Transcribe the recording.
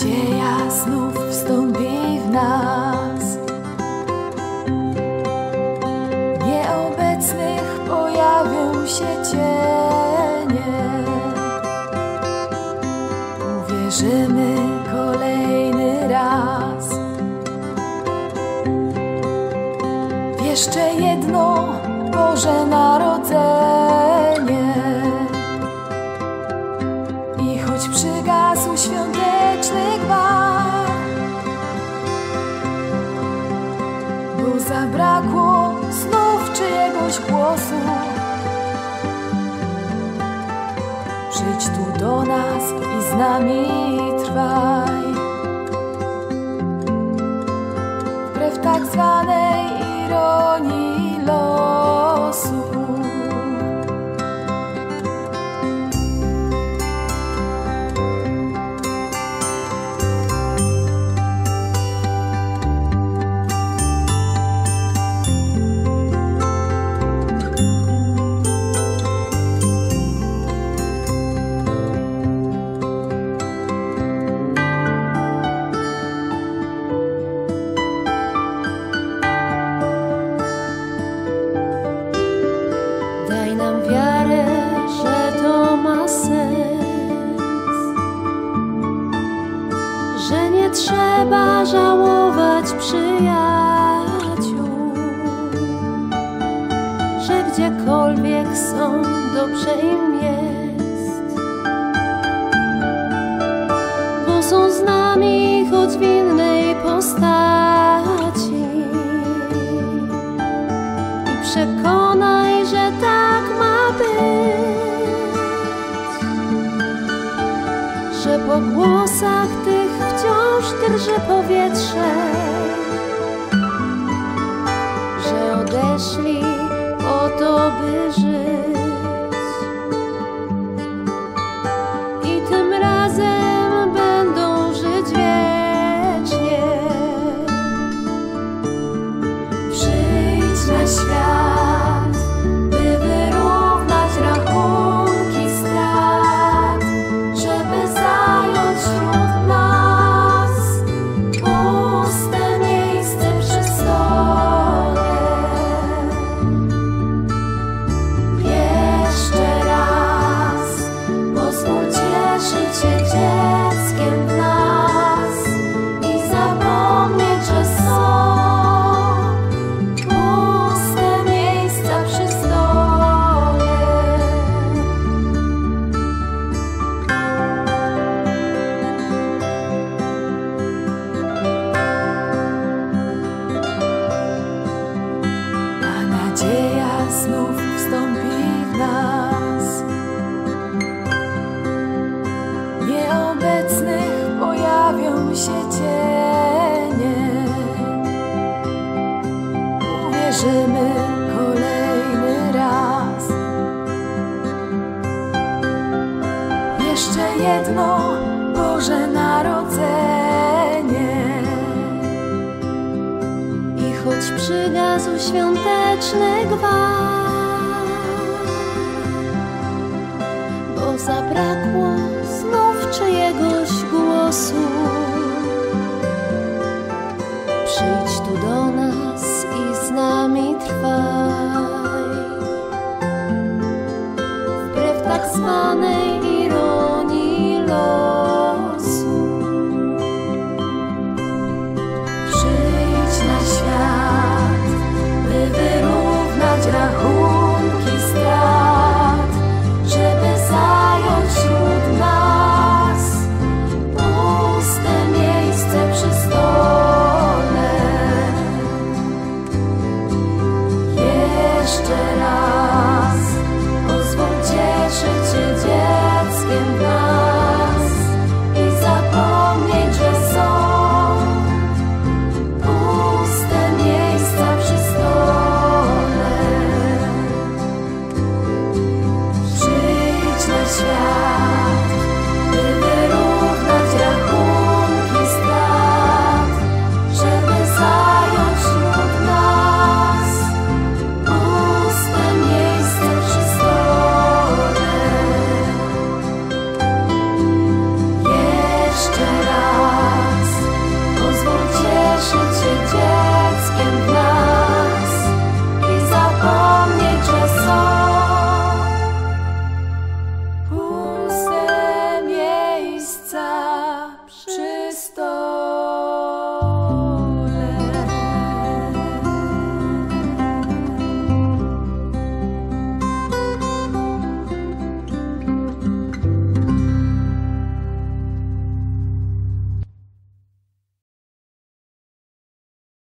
nadzieja znów wstąpi w nas. Nieobecnych pojawią się cienie. Uwierzymy kolejny raz w jeszcze jedno Boże Narodzenie. I choć przygasł świąteczny gwar, bo zabrakło znów czyjegoś głosu, przyjdź tu do nas i z nami trwaj. Wbrew tak zwanej ironii losu. Daj nam wiarę, że to ma sens, że nie trzeba żałować przyjaciół, że gdziekolwiek są, dobrze im jest, bo są z nami choć w innej postaci. I przekonaj, że tak ma być, że po głosach tych wciąż drży powietrze, że odeszli po to, by żyć. I tym razem będą żyć wiecznie. Przyjdź na świat, by wyrównać rachunki strat, żeby zająć wśród nas puste miejsce przy stole. Jeszcze raz pozwól cieszyć się dzieckiem w nas i zapomnieć, że są puste miejsca przy stole. A nadzieja znów wstąpi w nas. Nieobecnych pojawią się cienie. Uwierzymy kolejny raz w jeszcze jedno Boże Narodzenie. I choć przygasł świąteczny gwar, bo zabrakło